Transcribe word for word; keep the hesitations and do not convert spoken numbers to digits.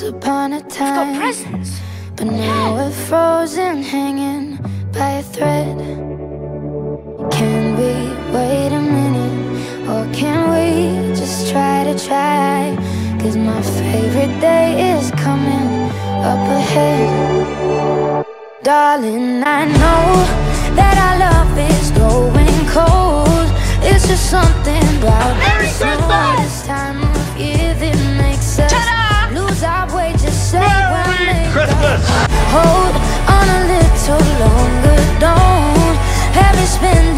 upon a time, presents. but now we're frozen, hanging by a thread. Can we wait a minute, or can we just try to try? Cause my favorite day is coming up ahead. Darling, I know that our love is going cold. It's just something about this time of year that makes us lose our way. Just say we'll make Christmas. up. Hold on a little longer, don't have me spend